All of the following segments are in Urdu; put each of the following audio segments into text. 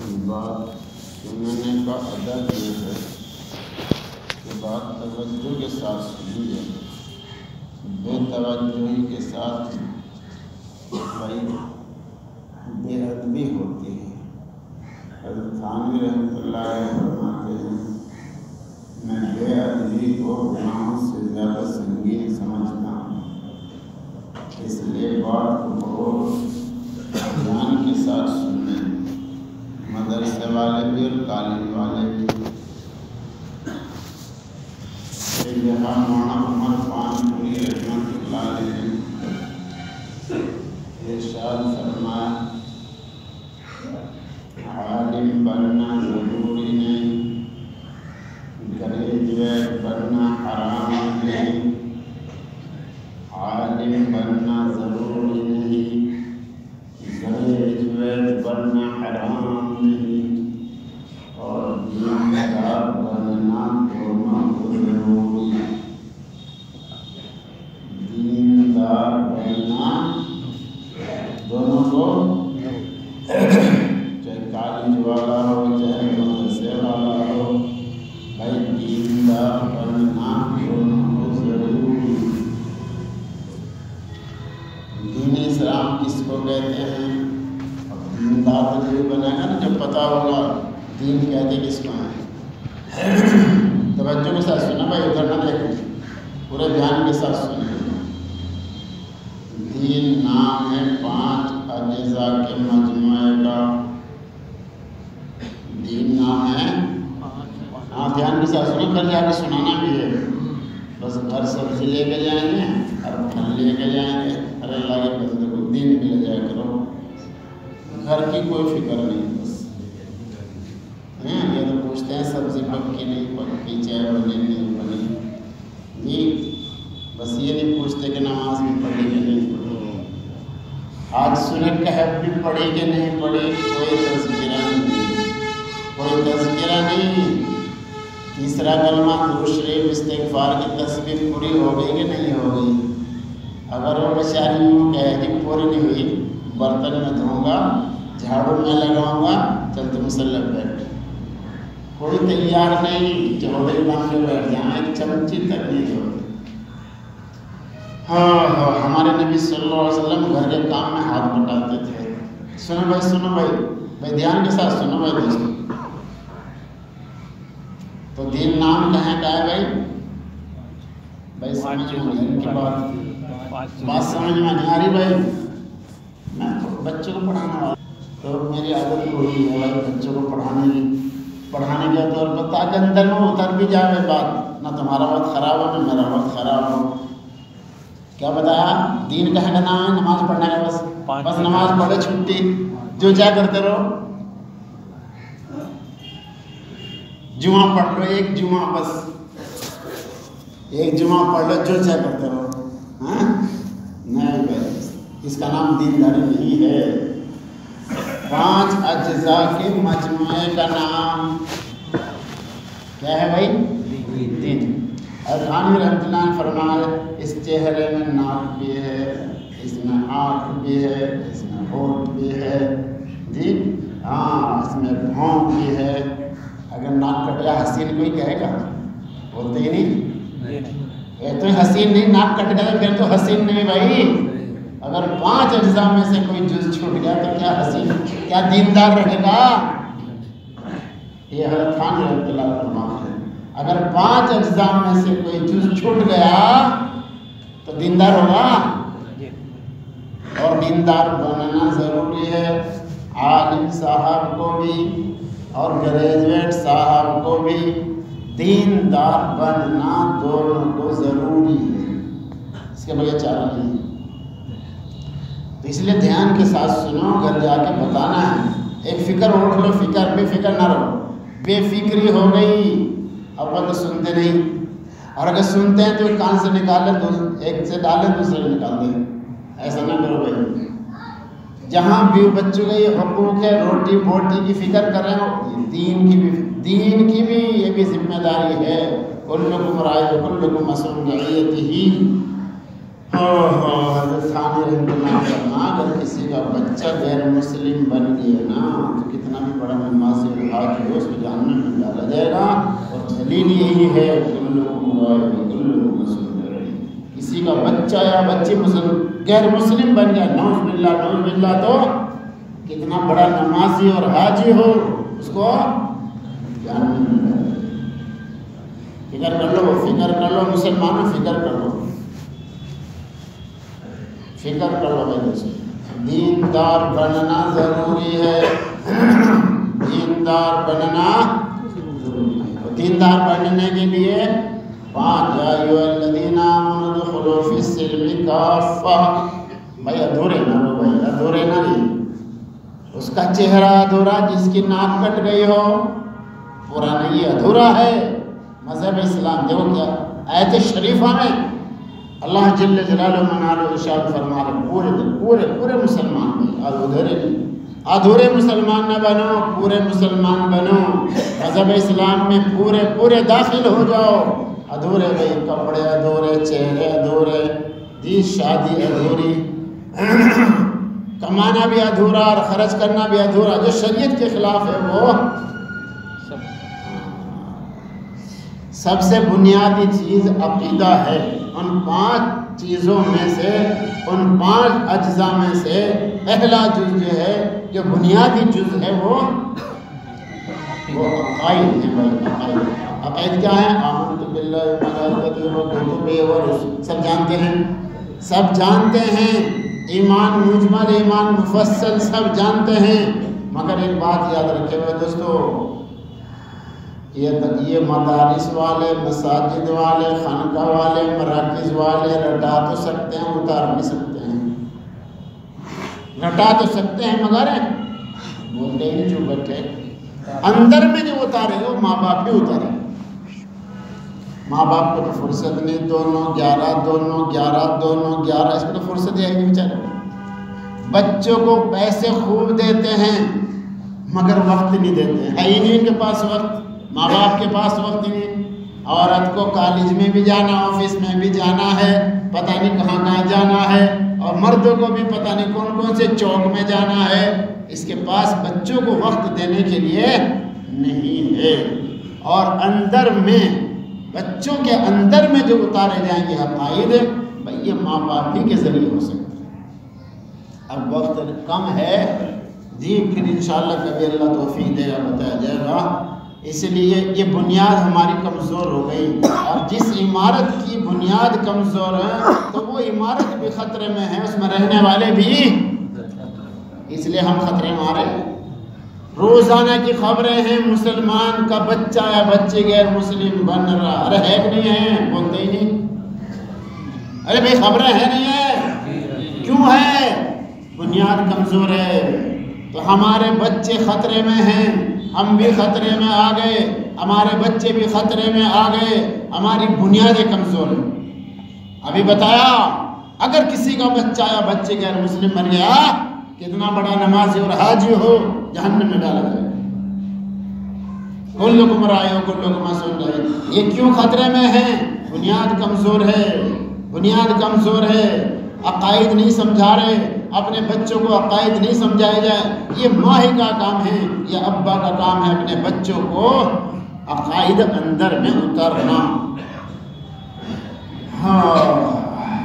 بات سننے کا ادب یہ ہے کہ بات توجہ کے ساتھ سنی جائے، بے توجہی کے ساتھ بھائی بے ادبی ہوتی ہے۔ حضرت تھانوی رحمۃ اللہ علیہ فرماتے ہیں، میں بے ادبی کو گناہوں سے زیادہ سنگین سمجھتا ہوں، اس لیے بات کو بہت دھیان کے ساتھ سنیں، مدرسے والے بھی اور تعلیم والے بھی۔ یہاں مولانا عمر خان پوری رحمۃ اللہ علیہ نے ارشاد فرمایا، عالم بننا ضروری نہیں، گریجویٹ بننا حرام نہیں، عالم بننا ضروری نہیں، گریجویٹ بننا حرام نہیں، اور دیندار بننا دونوں کو ضروری ہے۔ دیندار بننا دونوں کو، چاہے کالج والا ہو چاہے مدرسے والا ہو، بھائی دیندار بننا دونوں کو ضروری ہے۔ دین اسلام کس کو کہتے ہیں؟ اب دیندار تو جو بنے گا نا، جب پتہ ہوگا دین کہتے کس کو ہیں۔ توجہ کے ساتھ سننا بھائی، ادھر نہ دیکھیں، پورے دھیان کے ساتھ سنیں۔ دین نام ہے 5 اجزاء کے مجموعے کا، دین نام ہے، ہاں دھیان کے ساتھ سنیں، گھر جا کے سنانا بھی ہے، بس گھر سبزی لے کے جائیں گے اور پھل لے کے جائیں گے، ارے اللہ کے بندے کو دین بھی لے جایا کرو، گھر کی کوئی فکر نہیں، بس یہ تو پوچھتے ہیں سبزی پکی نہیں پکی، چائے بنی نہیں بنی، جی بس یہ نہیں پوچھتے کہ نماز بھی پڑھی کہ نہیں پڑھی، آج سنت کہف بھی پڑھی کہ نہیں پڑھی، کوئی تذکرہ نہیں، کوئی تذکرہ نہیں۔ تیسرا کلمہ درود شریف استغفار کی تسبیح پوری ہو گئی کہ نہیں ہو گئی؟ اگر وہ بیچاری یوں کہے کہ پوری نہیں ہوئی، برتن میں دھوؤں گا، جھاڑو میں لگاؤں گا، چل تم مصلی بیٹھ، کوئی تیار نہیں، چودھری بن کے بیٹھ جائیں، ایک چمچی تک نہیں ہوتی۔ ہاں ہمارے نبی صلی اللہ علیہ وسلم گھر کے کام میں ہاتھ بٹاتے تھے۔ سنو بھائی دھیان کے ساتھ سنو بھائی دوستو۔ تو دین نام کہاں کا ہے بھائی سمجھ میں ان کی بات سمجھ میں نہیں آ رہی بھائی؟ میں تو بچوں کو پڑھانے والا، تو میری عادت وہی ہے بھائی، بچوں کو پڑھانے کے طور پر، تاکہ اندر میں اتر بھی جائے بات، نہ تمہارا وقت خراب ہو نہ میرا وقت خراب ہو۔ کیا بتایا؟ دین کہنے کا نام ہے نماز پڑھنے کا، بس نماز پڑھو چھٹی، جو چاہے کرتے رہو، جمعہ پڑھ لو، ایک جمعہ بس، ایک جمعہ پڑھ لو، جو چاہے کرتے رہو، ہاں نہیں بھائی، اس کا نام دینداری نہیں ہے۔ 5 اجزاء کے مجموعے کا نام کیا ہے بھائی؟ دین۔ اور تھانوی رحمۃ اللہ نے فرمایا، اس چہرے میں ناک بھی ہے، اس میں آنکھ بھی ہے، اس میں ہونٹ بھی ہے، جی ہاں اس میں بھونک بھی ہے۔ اگر ناک کٹ گیا حسین کوئی کہے گا؟ بولتے ہی نہیں، یہ تو حسین نہیں، ناک کٹ گیا پھر تو حسین نہیں بھائی۔ اگر 5 اجزاء میں سے کوئی جز چھوٹ گیا تو کیا حسین، کیا دیندار رہے گا؟ یہ حضرت تھانوی رحمۃ اللہ فرماتے ہیں، اگر 5 اجزاء میں سے کوئی جز چھوٹ گیا تو دیندار ہوگا؟ اور دیندار بننا ضروری ہے، عالم صاحب کو بھی اور گریجویٹ صاحب کو بھی دیندار بننا دونوں کو ضروری ہے، اس کے بغیر چارہ نہیں۔ تو اس لیے دھیان کے ساتھ سنو، گھر جا کے بتانا ہے، ایک فکر اٹھ لو، فکر بے فکر نہ رہو، بے فکری ہو گئی، اب تو سنتے نہیں، اور اگر سنتے ہیں تو ایک کان سے نکالے، ایک سے ڈالے دوسرے نکال دیں، ایسا نہ کرو بھائی۔ جہاں بھی بچوں کا یہ حقوق ہے، روٹی بوٹی کی فکر کر رہے ہو، دین کی بھی یہ بھی ذمہ داری ہے، کلکم راع وکلکم مسئول عن رعیتہ۔ حضرت ثانی رحمۃ اللہ فرمایا، اگر کسی کا بچہ غیر مسلم بن گیا نا تو کتنا بھی بڑا اس کو جہنم میں ڈالا جائے گا. اور دلیل یہی ہے کسی کا بچہ یا بچی غیر مسلم بن گیا، نعوذ باللہ تو کتنا بڑا نمازی اور حاجی ہو اس کو جہنم میں ڈالا. فکر کر لو مسلمانوں، فکر کر لو بھائی دوستو. دیندار بننا ضروری ہے، دیندار بننا ضروری ہے. دیندار بننے کے لیے 5 یا ایھا الذین آمنوا ادخلوا فی السلم کافہ. بھائی ادھورے نہ رہو، بھائی ادھورے نہ رہی. اس کا چہرہ ادھورا جس کی ناک کٹ گئی ہو، پورا نہیں، ادھورا ہے مذہب اسلام. دیکھو کیا آیت شریفہ میں اللہ جل جلالہ منالہ ارشاد فرما رہے پورے مسلمان بنو، ادھورے مسلمان نہ بنو، پورے مسلمان بنو. مذہب اسلام میں پورے داخل ہو جاؤ. ادھورے بھائی کپڑے ادھورے، چہرے ادھورے، دی شادی ادھوری، کمانا بھی ادھورا اور خرچ کرنا بھی ادھورا. جو شریعت کے خلاف ہے وہ سب سے بنیادی چیز عقیدہ ہے. ان 5 چیزوں میں سے، ان 5 اجزاء میں سے پہلا جز جو ہے، جو بنیادی جز ہے وہ عقائد ہے. بھائی عقائد کیا ہے؟ آمنت باللہ وملائکتہ وکتبہ ورسلہ. سب جانتے ہیں. ایمان مجمل، ایمان مفصل سب جانتے ہیں. مگر ایک بات یاد رکھے ہوئے دوستو، یہ مدارس والے، مساجد والے، خانقاہ والے، مراکز والے رٹا تو سکتے ہیں، اتار نہیں سکتے ہیں. رٹا تو سکتے ہیں مگر بولتے ہی جو بیٹھے اندر میں جو اتارے وہ ماں باپ بھی اتارے. ماں باپ کو تو فرصت نہیں، دونوں 11 اس کو تو فرصت ہے نہیں بیچارے. بچوں کو پیسے خوب دیتے ہیں مگر وقت نہیں دیتے ہیں. ہے ہی نہیں ان کے پاس وقت، ماں باپ کے پاس وقت نہیں. عورت کو کالج میں بھی جانا، آفس میں بھی جانا ہے، پتہ نہیں کہاں جانا ہے. اور مردوں کو بھی پتہ نہیں کون سے چوک میں جانا ہے. اس کے پاس بچوں کو وقت دینے کے لیے نہیں ہے. اور اندر میں، بچوں کے اندر میں جو اتارے جائیں گے عقائد، بھئی یہ ماں باپ ہی کے ذریعے ہو سکتے ہیں. اب وقت کم ہے جی، پھر انشاءاللہ کبھی اللہ توفیق دے گا بتایا جائے گا. اس لیے یہ بنیاد ہماری کمزور ہو گئی. اور جس عمارت کی بنیاد کمزور ہے تو وہ عمارت بھی خطرے میں ہے، اس میں رہنے والے بھی. اس لیے ہم خطرے میں آ رہے ہیں. روزانہ کی خبریں ہیں، مسلمان کا بچہ یا بچے غیر مسلم بن رہا. ارے ہے کہ نہیں ہے؟ بولتے ہی نہیں. ارے بھائی خبریں ہیں نہیں ہے؟ کیوں ہے؟ بنیاد کمزور ہے. تو ہمارے بچے خطرے میں ہیں، ہم بھی خطرے میں آ گئے، ہمارے بچے بھی خطرے میں آ گئے. ہماری بنیادیں کمزور ہیں. ابھی بتایا اگر کسی کا بچہ یا بچے غیر مسلم بن گیا، کتنا بڑا نمازی اور حاجی ہو، جہنم میں ڈالا جائے. کلکم راع و کلکم مسئول ہے. یہ کیوں خطرے میں ہیں؟ بنیاد کمزور ہے، بنیاد کمزور ہے. عقائد نہیں سمجھا رہے، اپنے بچوں کو عقائد نہیں سمجھائے جائے. یہ ماں کا کام ہے، یہ ابا کا کام ہے اپنے بچوں کو عقائد اندر میں اترنا. ہاں،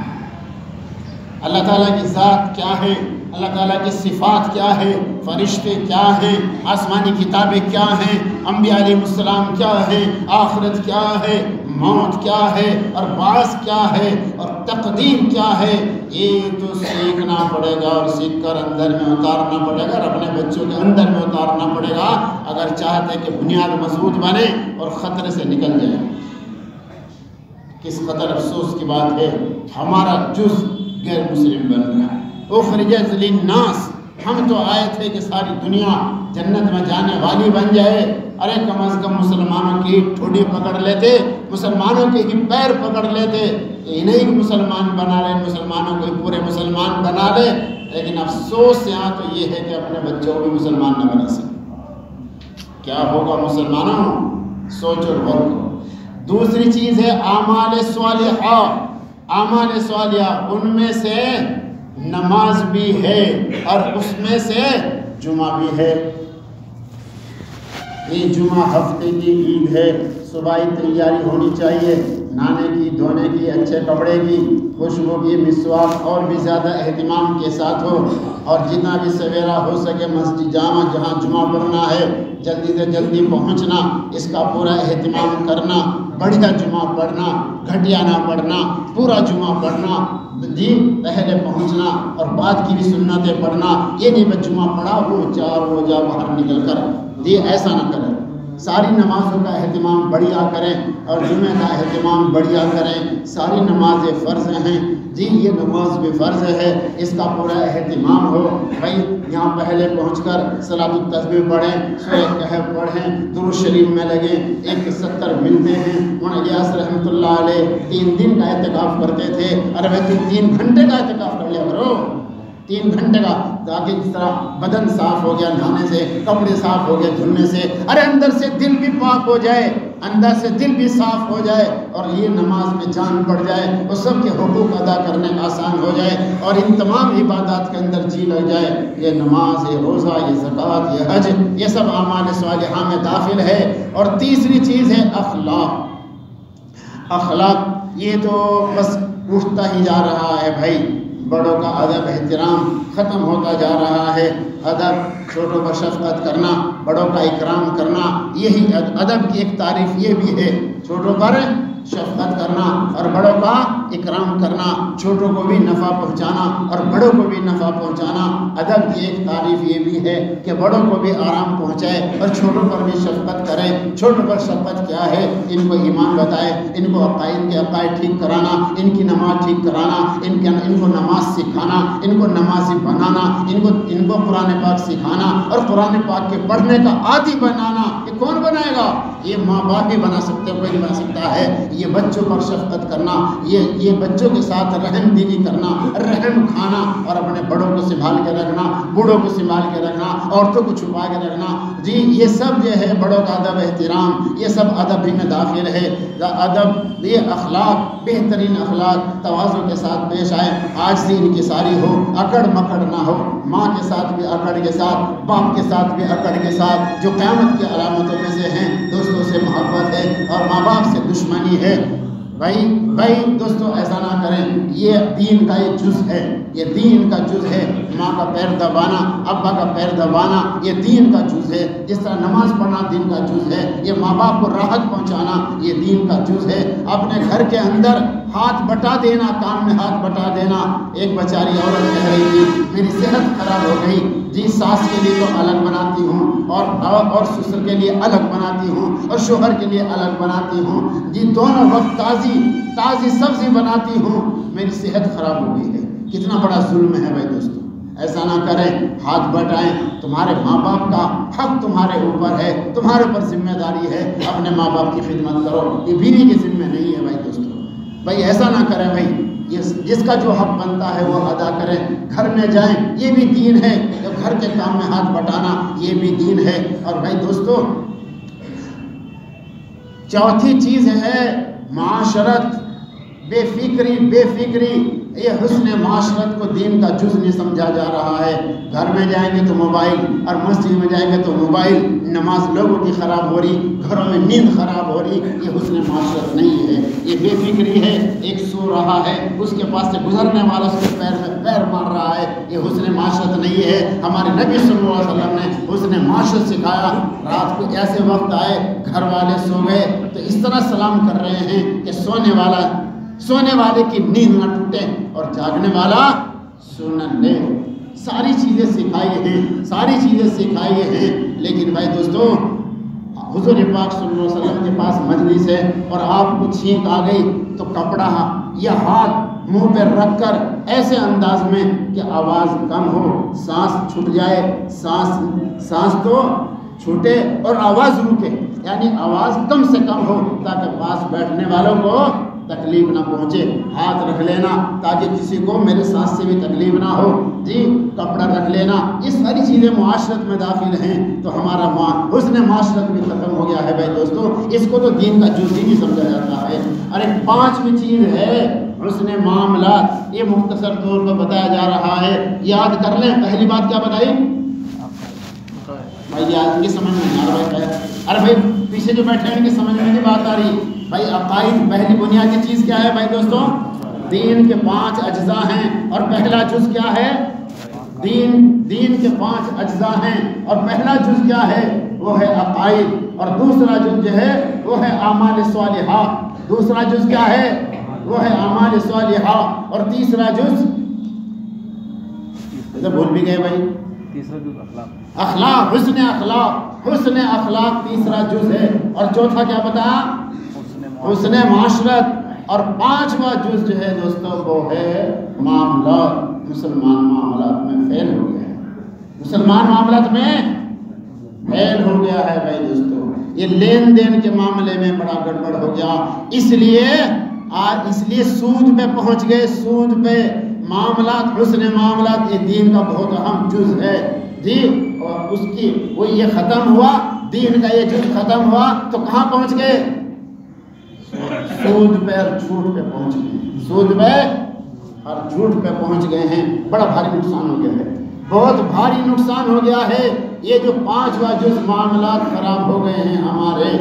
اللہ تعالیٰ کی ذات کیا ہے، اللہ تعالیٰ کی صفات کیا ہے، فرشتے کیا ہیں، آسمانی کتابیں کیا ہیں، انبیاء علیہ السلام کیا ہے، آخرت کیا ہے، موت کیا ہے، اور بعث کیا ہے، اور تقدیر کیا ہے. یہ تو سیکھنا پڑے گا اور سیکھ کر اندر میں اتارنا پڑے گا اور اپنے بچوں کے اندر میں اتارنا پڑے گا اگر چاہتے کہ بنیاد مضبوط بنے اور خطرے سے نکل جائے. کس قدر افسوس کی بات ہے، ہمارا جز غیر مسلم بن رہا ہے. اخرجت للناس، ہم تو آئے تھے کہ ساری دنیا جنت میں جانے والی بن جائے. ارے کم از کم مسلمانوں کی ٹھوڑی پکڑ لیتے، مسلمانوں کے ہی پیر پکڑ لیتے کہ انہیں مسلمان بنا لے، مسلمانوں کو ہی پورے مسلمان بنا لے. لیکن افسوس یہاں تو یہ ہے کہ اپنے بچوں کو بھی مسلمان نہ بنا سکے. کیا ہوگا مسلمانوں؟ سوچ اور غور کرو. دوسری چیز ہے اعمال صالحہ. اعمال صالحہ ان میں سے نماز بھی ہے اور اس میں سے جمعہ بھی ہے. یہ جمعہ ہفتے کی عید ہے، صبح ہی تیاری ہونی چاہیے، نہانے کی، دھونے کی، اچھے کپڑے کی، خوشبو کی، مسواک اور بھی زیادہ اہتمام کے ساتھ ہو، اور جتنا بھی سویرا ہو سکے مسجد جامع جہاں جمعہ پڑھنا ہے جلدی سے جلدی پہنچنا، اس کا پورا اہتمام کرنا، بڑھیا جمعہ پڑھنا، گھٹیا نہ پڑھنا، پورا جمعہ پڑھنا، جی پہلے پہنچنا اور بعد کی بھی سنتیں پڑھنا، یہ نہیں بس جمعہ پڑھا وہ جا باہر نکل کر، جی ایسا نہ کریں، ساری نمازوں کا اہتمام بڑھیا کریں اور جمعہ کا اہتمام بڑھیا کریں، ساری نمازیں فرض ہیں، جی یہ نماز بھی فرض ہے، اس کا پورا اہتمام ہو، بھائی یہاں پہلے پہنچ کر صلاۃ التسبیح پڑھیں، سورہ کہف پڑھیں، درود شریف میں لگیں، 170 ملتے ہیں، الیاس رحمۃ اللہ علیہ 3 دن کا اعتکاف کرتے تھے، ارے بھائی تم 3 گھنٹے کا اعتکاف کر لیا کرو، 3 گھنٹے کا، تاکہ جس طرح بدن صاف ہو گیا نہانے سے، کپڑے صاف ہو گئے دھلنے سے، ارے اندر سے دل بھی پاک ہو جائے، اندر سے دل بھی صاف ہو جائے اور یہ نماز میں جان پڑ جائے اور سب کے حقوق ادا کرنے آسان ہو جائے اور ان تمام عبادات کے اندر جی لگ جائے، یہ نماز، یہ روزہ، یہ زکوٰۃ، یہ حج، یہ سب اعمال صالحہ میں داخل ہے۔ اور تیسری چیز ہے اخلاق۔ اخلاق یہ تو بس اٹھتا ہی جا رہا ہے بھائی، بڑوں کا ادب احترام ختم ہوتا جا رہا ہے، ادب، چھوٹوں پر شفقت کرنا، بڑوں کا اکرام کرنا، یہی ادب کی ایک تعریف یہ بھی ہے، چھوٹوں پر شفقت کرنا اور بڑوں کا اکرام کرنا، چھوٹوں کو بھی نفع پہنچانا اور بڑوں کو بھی نفع پہنچانا، ادب کی ایک تعریف یہ بھی ہے کہ بڑوں کو بھی آرام پہنچائے اور چھوٹوں پر بھی شفقت کرے۔ چھوٹوں پر شفقت کیا ہے؟ ان کو ایمان بتائے، ان کو عقائد کے عقائد ٹھیک کرانا، ان کی نماز ٹھیک کرانا، ان کو نماز سکھانا، ان کو نمازی بنانا، ان کو قرآن پاک سکھانا اور قرآن پاک کے پڑھنے کا عادی بنانا۔ یہ کون بنائے گا؟ یہ ماں باپ بھی بنا سکتے، کوئی نہیں بنا سکتا ہے۔ یہ بچوں پر شفقت کرنا، یہ بچوں کے ساتھ رحم دلی کرنا، رحم کھانا اور اپنے بڑوں کو سنبھال کے رکھنا، بوڑھوں کو سنبھال کے رکھنا، عورتوں کو چھپا کے رکھنا، جی یہ سب جو ہے بڑوں کا ادب احترام، یہ سب ادب ہی میں داخل ہے۔ ادب، یہ اخلاق، بہترین اخلاق، تواضع کے ساتھ پیش آئے، عاجزی انکساری ہو، اکڑ مکڑ نہ ہو، ماں کے ساتھ بھی اکڑ کے ساتھ، باپ کے ساتھ بھی اکڑ کے ساتھ، جو قیامت کی علامتوں میں سے ہیں، دوستوں سے محبت ہے اور ماں باپ سے دشمنی ہے۔ بھائی دوستو ایسا نہ کریں، یہ دین کا ایک جز ہے، یہ دین کا جز ہے۔ ماں کا پیر دبانا، ابا کا پیر دبانا یہ دین کا جز ہے، جس طرح نماز پڑھنا دین کا جز ہے، یہ ماں باپ کو راحت پہنچانا یہ دین کا جز ہے۔ اپنے گھر کے اندر ہاتھ بٹا دینا، کام میں ہاتھ بٹا دینا۔ ایک بیچاری عورت کہہ رہی تھی میری صحت خراب ہو گئی، جی ساس کے لیے تو الگ بناتی ہوں اور سسر کے لیے الگ بناتی ہوں اور شوہر کے لیے الگ بناتی ہوں، جی دونوں وقت تازی سبزی بناتی ہوں، میری صحت خراب ہو گئی ہے۔ کتنا بڑا ظلم ہے بھائی دوستو، ایسا نہ کریں، ہاتھ بٹائیں۔ تمہارے ماں باپ کا حق تمہارے اوپر ہے، تمہارے اوپر ذمہ داری ہے، اپنے ماں باپ کی خدمت کرو، یہ بیوی کے ذمہ نہیں ہے بھائی دوستو۔ بھائی ایسا نہ کریں بھائی، جس کا جو حق بنتا ہے وہ ادا کریں، گھر میں جائیں، یہ بھی دین ہے، گھر کے کام میں ہاتھ بٹانا یہ بھی دین ہے۔ اور بھائی دوستو چوتھی چیز ہے معاشرت، بے فکری، یہ حسن معاشرت کو دین کا جز نہیں سمجھا جا رہا ہے۔ گھر میں جائیں گے تو موبائل اور مسجد میں جائیں گے تو موبائل، نماز لوگوں کی خراب ہو رہی، گھروں میں نیند خراب ہو رہی، یہ حسن معاشرت نہیں ہے، یہ بے فکری ہے۔ ایک سو رہا ہے، اس کے پاس سے گزرنے والا اس کے پیر میں پیر مار رہا ہے، یہ حسن معاشرت نہیں ہے۔ ہمارے نبی صلی اللہ علیہ وسلم نے حسن معاشرت سکھایا، رات کو ایسے وقت آئے گھر والے سو گئے تو اس طرح سلام کر رہے ہیں کہ سونے والے کی نیند نہ ٹوٹے اور جاگنے والا سو نہ لے۔ ساری چیزیں سکھائی ہیں، لیکن بھائی دوستو حضور پاک صلی اللہ علیہ وسلم کے پاس مجلس ہے اور آپ کو چھینک آ گئی تو کپڑا یا ہاتھ منہ پہ رکھ کر ایسے انداز میں کہ آواز کم ہو، سانس چھوٹ جائے، سانس تو چھوٹے اور آواز رکے، یعنی آواز کم سے کم ہو تاکہ پاس بیٹھنے والوں کو تکلیف نہ پہنچے۔ ہاتھ رکھ لینا تاکہ کسی کو میرے سانس سے بھی تکلیف نہ ہو، جی کپڑا رکھ لینا، یہ ساری چیزیں معاشرت میں داخل ہیں تو ہمارا حسن معاشرت بھی ختم ہو گیا ہے بھائی دوستو۔ اس کو تو دین کا جز ہی نہیں سمجھا جاتا ہے۔ اور ایک 5ویں چیز ہے حسن معاملات، یہ مختصر طور پر بتایا جا رہا ہے، یاد کر لیں۔ پہلی بات کیا بتائی؟ بھائی آج کی سمجھ میں نہیں آ رہا ہے. ارے بھائی پیچھے جو بیٹھے ہیں ان کی سمجھ میں نہیں بات آ رہی. بھائی عقائد پہلی بنیادی چیز کیا ہے بھائی دوستوں؟ دین کے 5 اجزاء ہیں اور پہلا جز کیا ہے؟ دین کے 5 اجزاء ہیں اور پہلا جز کیا ہے؟ وہ ہے عقائد. اور دوسرا جز جو ہے وہ ہے اعمال صالحہ. دوسرا جز کیا ہے؟ وہ ہے اعمال صالحہ. اور تیسرا جز بھول بھی گئے بھائی. تیسرا جز اخلاق. اخلاق، حسن اخلاق تیسرا جز ہے. اور چوتھا کیا بتایا؟ حسن معاشرت. اور 5واں جز جو ہے دوستوں وہ ہے معاملات. مسلمان معاملات میں فیل ہو گیا ہے. مسلمان معاملات میں فیل ہو گیا ہے بھائی دوستوں. یہ لین دین کے معاملے میں بڑا گڑبڑ ہو گیا. اس لیے سود پہ پہنچ گئے. سود پہ معاملات، حسن معاملات یہ دین کا بہت اہم جز ہے جی. اور اس کی وہ یہ ختم ہوا، دین کا یہ جز ختم ہوا تو کہاں پہنچ گئے؟ سود پہ اور جھوٹ پہ پہنچ گئے. سود پہ اور جھوٹ پہ پہنچ گئے ہیں. بڑا بھاری نقصان ہو گیا ہے، بہت بھاری نقصان ہو گیا ہے. یہ جو 5واں جز معاملات خراب ہو گئے ہیں ہمارے.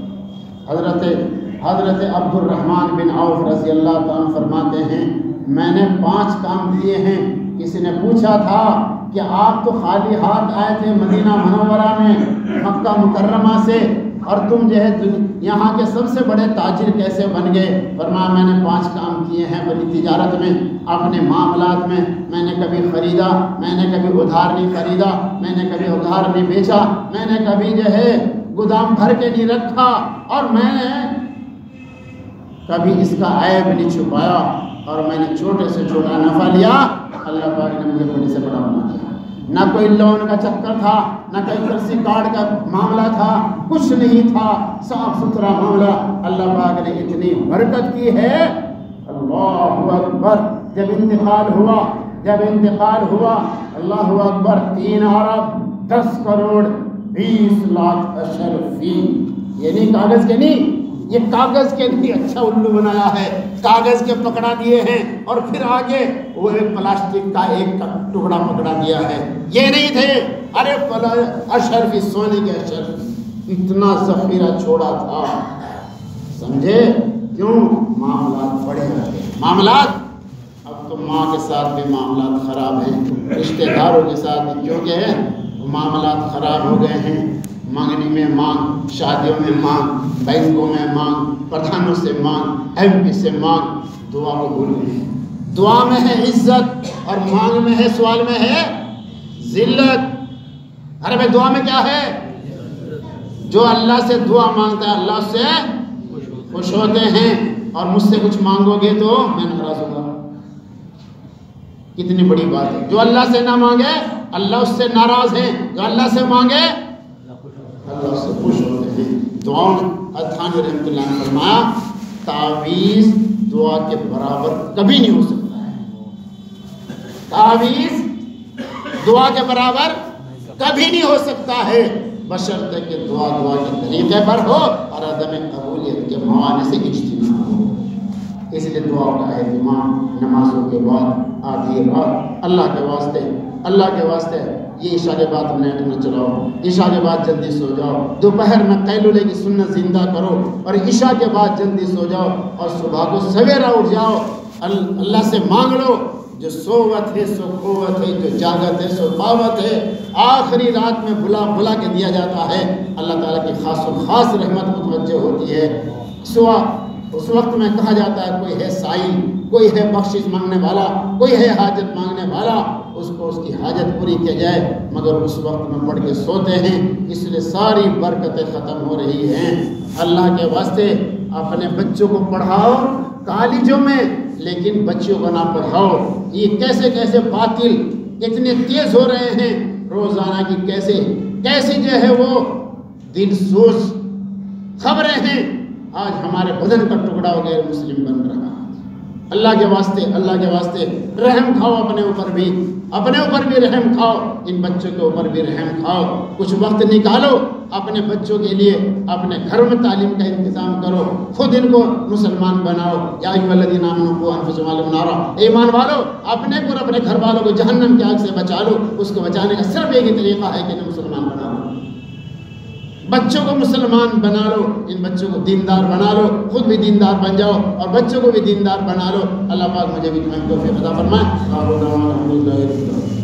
حضرت عبد الرحمن بن عوف رضی اللہ تعالیٰ فرماتے ہیں میں نے 5 کام کیے ہیں. کسی نے پوچھا تھا کہ آپ تو خالی ہاتھ آئے تھے مدینہ منورہ میں مکہ مکرمہ سے، اور تم جو ہے یہاں کے سب سے بڑے تاجر کیسے بن گئے؟ فرمایا میں نے 5 کام کیے ہیں بڑی تجارت میں، اپنے معاملات میں نے کبھی خریدا، میں نے کبھی ادھار نہیں خریدا، میں نے کبھی ادھار نہیں بیچا، میں نے کبھی جو ہے گودام بھر کے نہیں رکھا، اور میں نے کبھی اس کا عیب نہیں چھپایا، اور میں نے چھوٹے سے چھوٹا نفع لیا. اللہ پاک نے مجھے بڑے سے بڑا بنا دیا. نہ کوئی لون کا چکر تھا، نہ کوئی کرسی کارڈ کا معاملہ تھا، کچھ نہیں تھا. صاف ستھرا معاملہ. اللہ پاک نے اتنی برکت کی ہے. اللہ اکبر. جب انتقال ہوا اللہ اکبر 3 ارب 10 کروڑ 20 لاکھ اشرفی. یہ نہیں کاغذ کے نہیں، یہ کاغذ کے نہیں اچھا الو بنایا ہے. کاغذ کے پکڑا دیے ہیں اور پھر آگے وہ ایک پلاسٹک کا ایک ٹکڑا پکڑا دیا ہے. یہ نہیں تھے. ارے اشرفی، سونے کے اشرف، اتنا ذخیرہ چھوڑا تھا. سمجھے کیوں؟ معاملات بڑے رہے. معاملات اب تو ماں کے ساتھ بھی معاملات خراب ہیں، رشتہ داروں کے ساتھ بھی کیونکہ ہیں معاملات خراب ہو گئے ہیں. مانگنی میں مانگ، شادیوں میں مانگ، بینکوں میں مانگ، پردھانوں سے مانگ، ایم پی سے مانگ. دعا کو بھول گئے. دعا میں ہے عزت اور مانگ میں ہے، سوال میں ہے ذلت. ارے بھائی دعا میں کیا ہے؟ جو اللہ سے دعا مانگتا ہے اللہ سے خوش ہوتے ہیں. اور مجھ سے کچھ مانگو گے تو میں ناراض ہوں گا. کتنی بڑی بات ہے. جو اللہ سے نہ مانگے اللہ اس سے ناراض ہے، جو اللہ سے مانگے اللہ سے خوش ہوتے ہیں. دعاؤں تھانوی رحمۃ اللہ نے فرمایا تعویذ دعا کے برابر کبھی نہیں ہو سکتا ہے. تعویذ دعا کے برابر کبھی نہیں ہو سکتا ہے، بشرطے کہ دعا کے طریقے پر ہو اور عدم قبولیت کے موانع سے اجتناب ہو. اس لیے دعا کا اہتمام نمازوں کے بعد آدھی رات اللہ کے واسطے یہ عشاء کے بعد نیٹ نہ چلاؤ، عشاء کے بعد جلدی سو جاؤ. دوپہر میں قیلولے کی سنت زندہ کرو اور عشاء کے بعد جلدی سو جاؤ اور صبح کو سویرا اٹھ جاؤ. اللہ سے مانگ لو. جو سوت ہے سو قوت ہے، جو جاگت ہے سو قوت ہے. آخری رات میں بلا کے دیا جاتا ہے. اللہ تعالیٰ کی خاص رحمت متوجہ ہوتی ہے. اس وقت میں کہا جاتا ہے کوئی ہے سائل، کوئی ہے بخشش مانگنے والا، کوئی ہے حاجت مانگنے والا، اس کو اس کی حاجت پوری کی جائے. مگر اس وقت میں پڑھ کے سوتے ہیں، اس لیے ساری برکتیں ختم ہو رہی ہیں. اللہ کے واسطے اپنے بچوں کو پڑھاؤ کالجوں میں، لیکن بچوں کو نہ پڑھاؤ. یہ کیسے باطل اتنے تیز ہو رہے ہیں روزانہ کی، کیسے جو ہے وہ دل سوز خبریں ہیں. آج ہمارے بدن کا ٹکڑا ہو گیا مسلم بن رہا. اللہ کے واسطے رحم کھاؤ اپنے اوپر بھی رحم کھاؤ، ان بچوں کے اوپر بھی رحم کھاؤ. کچھ وقت نکالو اپنے بچوں کے لیے، اپنے گھر میں تعلیم کا انتظام کرو، خود ان کو مسلمان بناؤ. یا ایھا الذین آمنوا قوا انفسکم واہلیکم نارا. ایمان والو اپنے کو اور اپنے گھر والوں کو جہنم کی آگ سے بچا لو. اس کو بچانے کا صرف ایک ہی طریقہ ہے کہ انہیں مسلمان بناؤ. بچوں کو مسلمان بنا لو، ان بچوں کو دیندار بنا لو، خود بھی دیندار بن جاؤ اور بچوں کو بھی دیندار بنا لو۔ اللہ پاک مجھے بھی توفیق عطا فرمائے۔